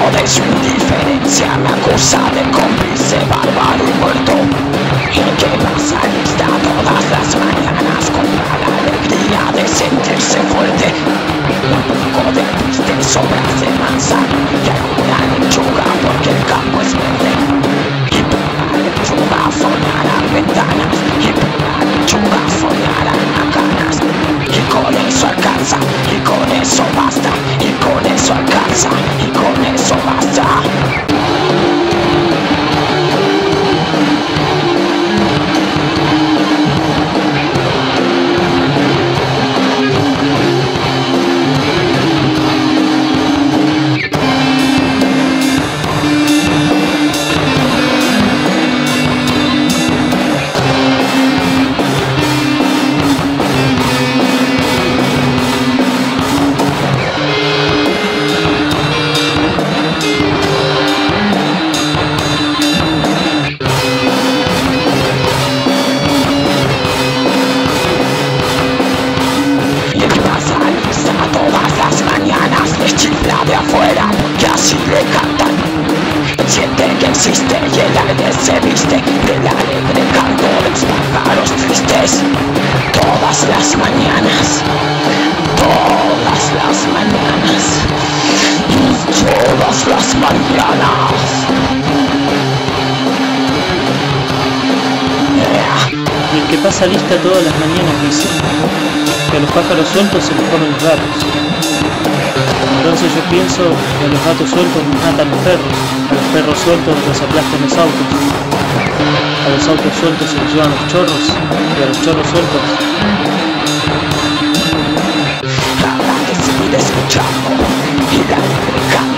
de su indiferencia me acusa de cómplice, bárbaro y muerto. El que pasa lista todas las mañanas compra la alegría de sentirse fuerte. Un poco de triste, sobras de manzana y alguna lechuga porque el campo es verde. Y por la lechuga formarán ventanas, y por la lechuga formarán macanas. Y con eso alcanza, y con eso basta, y con eso alcanza, y con eso basta. Le cantan, siente que existe y el aire se viste del alegre canto de los pájaros tristes. Todas las mañanas, todas las mañanas, todas las mañanas. Y el que pasa lista todas las mañanas dice que a los pájaros sueltos se los comen los gatos. Entonces yo pienso que a los gatos sueltos matan los perros, a los perros sueltos los aplastan los autos, a los autos sueltos se los llevan los chorros, y a los chorros sueltos. Habrá que seguir escuchando y la